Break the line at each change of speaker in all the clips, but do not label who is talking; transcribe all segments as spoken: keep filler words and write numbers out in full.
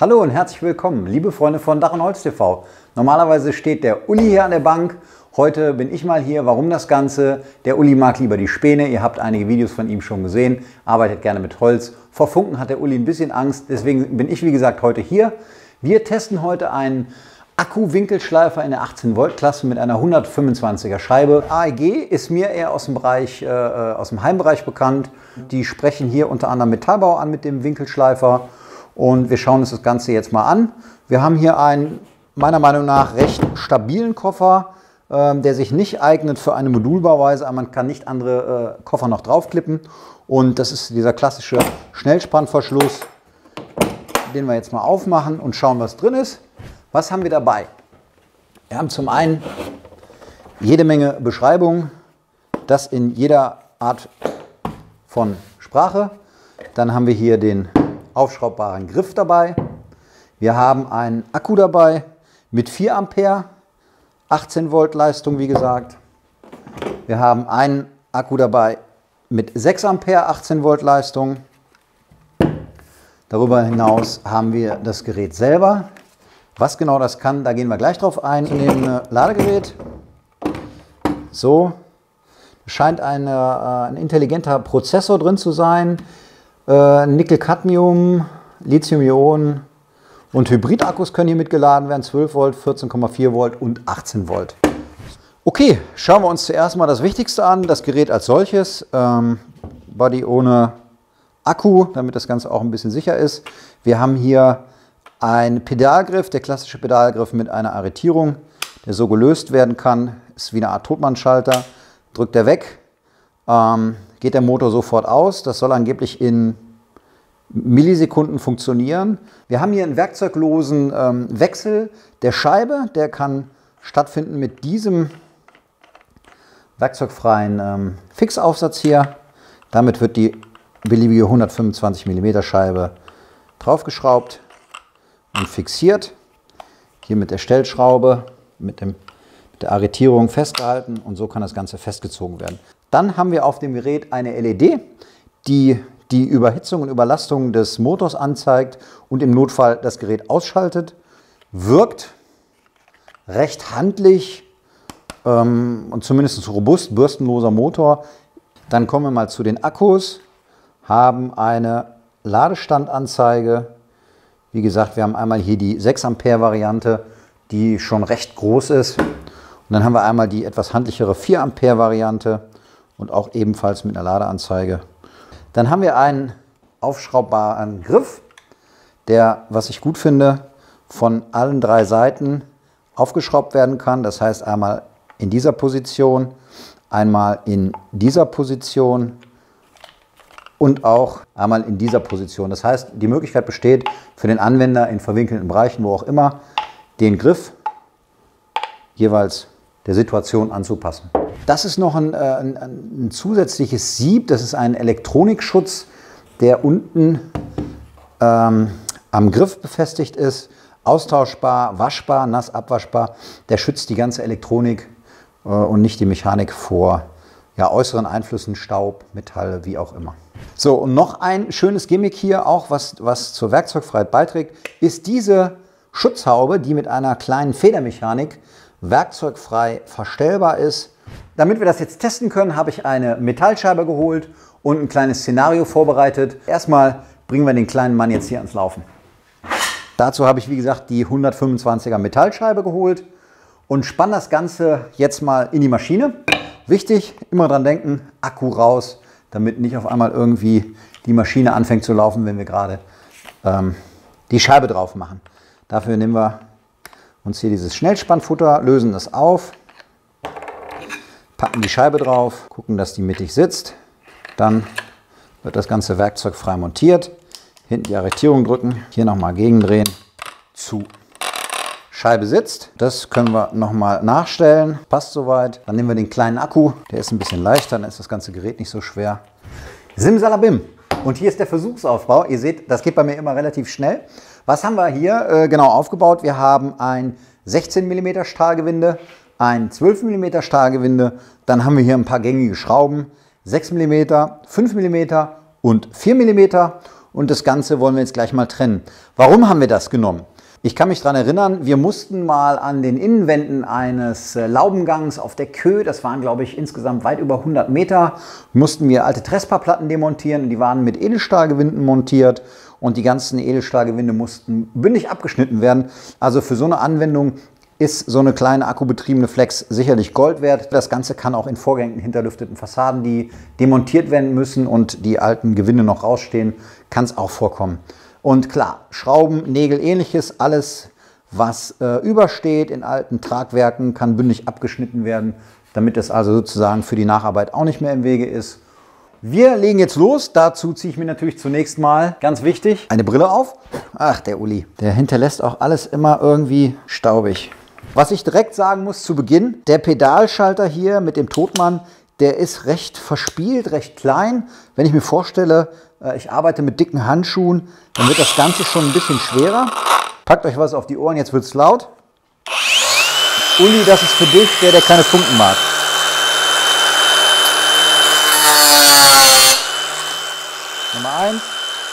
Hallo und herzlich willkommen, liebe Freunde von Dach und Holz T V. Normalerweise steht der Uli hier an der Bank. Heute bin ich mal hier. Warum das Ganze? Der Uli mag lieber die Späne. Ihr habt einige Videos von ihm schon gesehen. Arbeitet gerne mit Holz. Vor Funken hat der Uli ein bisschen Angst. Deswegen bin ich, wie gesagt, heute hier. Wir testen heute einen Akku-Winkelschleifer in der achtzehn Volt Klasse mit einer hundertfünfundzwanziger Scheibe. A E G ist mir eher aus dem Bereich, äh, aus dem Heimbereich bekannt. Die sprechen hier unter anderem Metallbau an mit dem Winkelschleifer. Und wir schauen uns das Ganze jetzt mal an. Wir haben hier einen, meiner Meinung nach, recht stabilen Koffer, äh, der sich nicht eignet für eine Modulbauweise, aber man kann nicht andere äh, Koffer noch draufklippen. Und das ist dieser klassische Schnellspannverschluss, den wir jetzt mal aufmachen und schauen, was drin ist. Was haben wir dabei? Wir haben zum einen jede Menge Beschreibungen, das in jeder Art von Sprache. Dann haben wir hier den aufschraubbaren Griff dabei. Wir haben einen Akku dabei mit vier Ampere, achtzehn Volt Leistung, wie gesagt. Wir haben einen Akku dabei mit sechs Ampere, achtzehn Volt Leistung. Darüber hinaus haben wir das Gerät selber. Was genau das kann, da gehen wir gleich drauf ein. Wir nehmen ein Ladegerät. So, scheint eine, äh, ein intelligenter Prozessor drin zu sein. Äh, Nickel-Cadmium, Lithium-Ionen und Hybridakkus können hier mitgeladen werden. zwölf Volt, vierzehn Komma vier Volt und achtzehn Volt. Okay, schauen wir uns zuerst mal das Wichtigste an, das Gerät als solches. Ähm, Body ohne Akku, damit das Ganze auch ein bisschen sicher ist. Wir haben hier einen Pedalgriff, der klassische Pedalgriff mit einer Arretierung, der so gelöst werden kann. Ist wie eine Art Totmannschalter. Drückt er weg, ähm, geht der Motor sofort aus. Das soll angeblich in Millisekunden funktionieren. Wir haben hier einen werkzeuglosen ähm, Wechsel der Scheibe. Der kann stattfinden mit diesem werkzeugfreien ähm, Fixaufsatz hier. Damit wird die beliebige hundertfünfundzwanzig Millimeter Scheibe draufgeschraubt und fixiert. Hier mit der Stellschraube, mit, dem, mit der Arretierung festgehalten und so kann das Ganze festgezogen werden. Dann haben wir auf dem Gerät eine L E D, die die Überhitzung und Überlastung des Motors anzeigt und im Notfall das Gerät ausschaltet. Wirkt recht handlich ähm, und zumindest robust, bürstenloser Motor. Dann kommen wir mal zu den Akkus, haben eine Ladestandanzeige. Wie gesagt, wir haben einmal hier die sechs Ampere Variante, die schon recht groß ist. Und dann haben wir einmal die etwas handlichere vier Ampere Variante und auch ebenfalls mit einer Ladeanzeige. Dann haben wir einen aufschraubbaren Griff, der, was ich gut finde, von allen drei Seiten aufgeschraubt werden kann. Das heißt einmal in dieser Position, einmal in dieser Position und auch einmal in dieser Position. Das heißt, die Möglichkeit besteht für den Anwender in verwinkelten Bereichen, wo auch immer, den Griff jeweils der Situation anzupassen. Das ist noch ein, ein, ein zusätzliches Sieb, das ist ein Elektronikschutz, der unten ähm, am Griff befestigt ist, austauschbar, waschbar, nass abwaschbar. Der schützt die ganze Elektronik äh, und nicht die Mechanik vor ja, äußeren Einflüssen, Staub, Metalle, wie auch immer. So, und noch ein schönes Gimmick hier, auch was, was zur Werkzeugfreiheit beiträgt, ist diese Schutzhaube, die mit einer kleinen Federmechanik werkzeugfrei verstellbar ist. Damit wir das jetzt testen können, habe ich eine Metallscheibe geholt und ein kleines Szenario vorbereitet. Erstmal bringen wir den kleinen Mann jetzt hier ans Laufen. Dazu habe ich, wie gesagt, die hundertfünfundzwanziger Metallscheibe geholt und spanne das Ganze jetzt mal in die Maschine. Wichtig, immer dran denken, Akku raus, damit nicht auf einmal irgendwie die Maschine anfängt zu laufen, wenn wir gerade ähm, die Scheibe drauf machen. Dafür nehmen wir uns hier dieses Schnellspannfutter, lösen das auf, packen die Scheibe drauf, gucken, dass die mittig sitzt. Dann wird das ganze Werkzeug frei montiert. Hinten die Arretierung drücken, hier nochmal gegendrehen, zu. Scheibe sitzt. Das können wir nochmal nachstellen. Passt soweit. Dann nehmen wir den kleinen Akku. Der ist ein bisschen leichter, dann ist das ganze Gerät nicht so schwer. Simsalabim. Und hier ist der Versuchsaufbau. Ihr seht, das geht bei mir immer relativ schnell. Was haben wir hier äh, genau aufgebaut? Wir haben ein sechzehn Millimeter Stahlgewinde, ein zwölf Millimeter Stahlgewinde. Dann haben wir hier ein paar gängige Schrauben. sechs Millimeter, fünf Millimeter und vier Millimeter. und das Ganze wollen wir jetzt gleich mal trennen. Warum haben wir das genommen? Ich kann mich daran erinnern, wir mussten mal an den Innenwänden eines Laubengangs auf der Kö, das waren glaube ich insgesamt weit über hundert Meter, mussten wir alte Trespa-Platten demontieren, die waren mit Edelstahlgewinden montiert und die ganzen Edelstahlgewinde mussten bündig abgeschnitten werden. Also für so eine Anwendung ist so eine kleine akkubetriebene Flex sicherlich Gold wert. Das Ganze kann auch in vorgängig hinterlüfteten Fassaden, die demontiert werden müssen und die alten Gewinde noch rausstehen, kann es auch vorkommen. Und klar, Schrauben, Nägel, ähnliches, alles was äh, übersteht in alten Tragwerken, kann bündig abgeschnitten werden, damit es also sozusagen für die Nacharbeit auch nicht mehr im Wege ist. Wir legen jetzt los. Dazu ziehe ich mir natürlich zunächst mal, ganz wichtig, eine Brille auf. Ach, der Uli, der hinterlässt auch alles immer irgendwie staubig. Was ich direkt sagen muss zu Beginn, der Pedalschalter hier mit dem Totmann, der ist recht verspielt, recht klein. Wenn ich mir vorstelle, ich arbeite mit dicken Handschuhen, dann wird das Ganze schon ein bisschen schwerer. Packt euch was auf die Ohren, jetzt wird es laut. Uli, das ist für dich, der, der keine Funken mag. Nummer eins.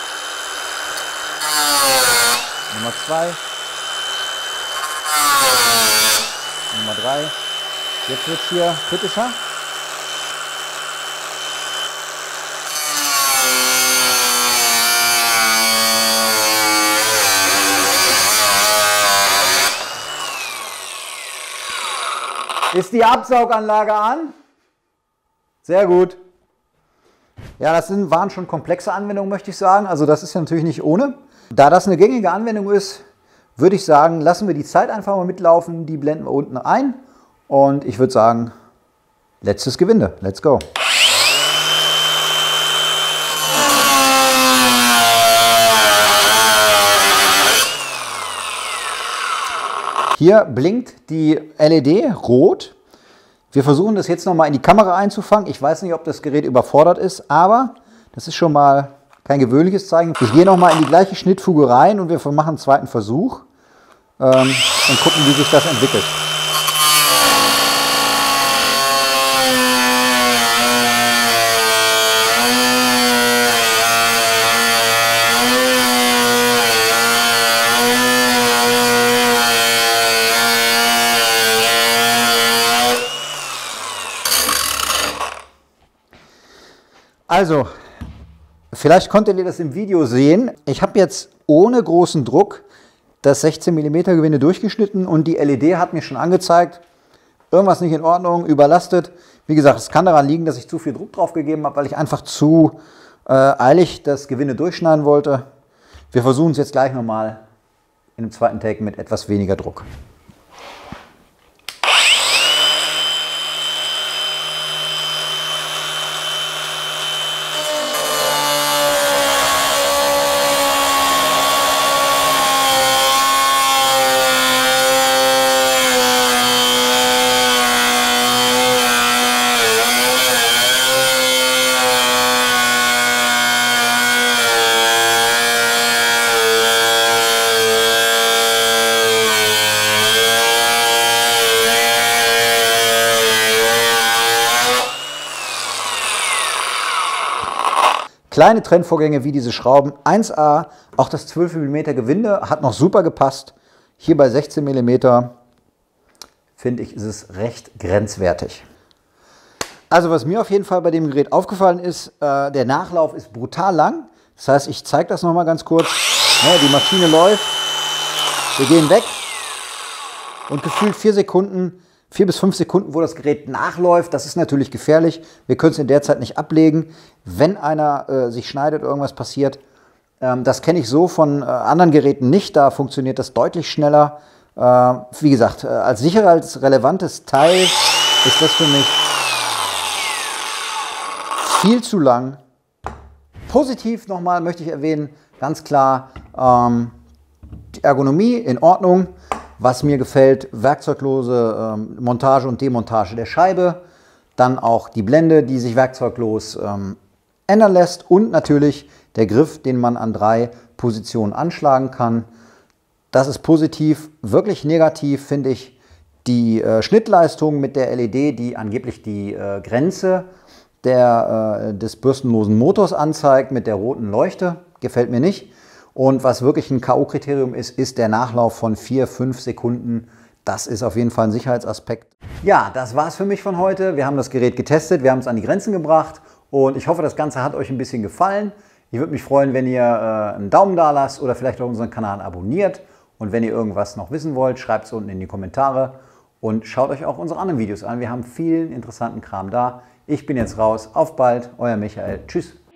Nummer zwei. Nummer drei. Jetzt wird es hier kritischer. Ist die Absauganlage an? Sehr gut. Ja, das sind, waren schon komplexe Anwendungen, möchte ich sagen. Also das ist ja natürlich nicht ohne. Da das eine gängige Anwendung ist, würde ich sagen, lassen wir die Zeit einfach mal mitlaufen. Die blenden wir unten ein. Und ich würde sagen, letztes Gewinde. Let's go. Hier blinkt die L E D rot. Wir versuchen das jetzt nochmal in die Kamera einzufangen. Ich weiß nicht, ob das Gerät überfordert ist, aber das ist schon mal kein gewöhnliches Zeichen. Ich gehe nochmal in die gleiche Schnittfuge rein und wir machen einen zweiten Versuch ähm, und gucken, wie sich das entwickelt. Also, vielleicht konntet ihr das im Video sehen. Ich habe jetzt ohne großen Druck das sechzehn Millimeter Gewinde durchgeschnitten und die L E D hat mir schon angezeigt, irgendwas nicht in Ordnung, überlastet. Wie gesagt, es kann daran liegen, dass ich zu viel Druck drauf gegeben habe, weil ich einfach zu äh, eilig das Gewinde durchschneiden wollte. Wir versuchen es jetzt gleich nochmal in dem zweiten Take mit etwas weniger Druck. Kleine Trennvorgänge wie diese Schrauben, eins A, auch das zwölf Millimeter Gewinde hat noch super gepasst. Hier bei sechzehn Millimeter finde ich, ist es recht grenzwertig. Also was mir auf jeden Fall bei dem Gerät aufgefallen ist, äh, der Nachlauf ist brutal lang. Das heißt, ich zeige das nochmal ganz kurz. Ja, die Maschine läuft, wir gehen weg und gefühlt vier Sekunden, vier bis fünf Sekunden, wo das Gerät nachläuft. Das ist natürlich gefährlich. Wir können es in der Zeit nicht ablegen. Wenn einer äh, sich schneidet, irgendwas passiert. Ähm, das kenne ich so von äh, anderen Geräten nicht. Da funktioniert das deutlich schneller. Äh, wie gesagt, äh, als sicherheitsrelevantes Teil ist das für mich viel zu lang. Positiv nochmal möchte ich erwähnen, ganz klar, ähm, die Ergonomie in Ordnung. Was mir gefällt, werkzeuglose ähm, Montage und Demontage der Scheibe. Dann auch die Blende, die sich werkzeuglos ähm, ändern lässt. Und natürlich der Griff, den man an drei Positionen anschlagen kann. Das ist positiv. Wirklich negativ finde ich die äh, Schnittleistung mit der L E D, die angeblich die äh, Grenze der, äh, des bürstenlosen Motors anzeigt mit der roten Leuchte. gefällt mir nicht. Und was wirklich ein K O-Kriterium ist, ist der Nachlauf von vier, fünf Sekunden. Das ist auf jeden Fall ein Sicherheitsaspekt. Ja, das war's für mich von heute. Wir haben das Gerät getestet, wir haben es an die Grenzen gebracht und ich hoffe, das Ganze hat euch ein bisschen gefallen. Ich würde mich freuen, wenn ihr äh, einen Daumen da lasst oder vielleicht auch unseren Kanal abonniert. Und wenn ihr irgendwas noch wissen wollt, schreibt es unten in die Kommentare und schaut euch auch unsere anderen Videos an. Wir haben vielen interessanten Kram da. Ich bin jetzt raus. Auf bald, euer Michael. Tschüss.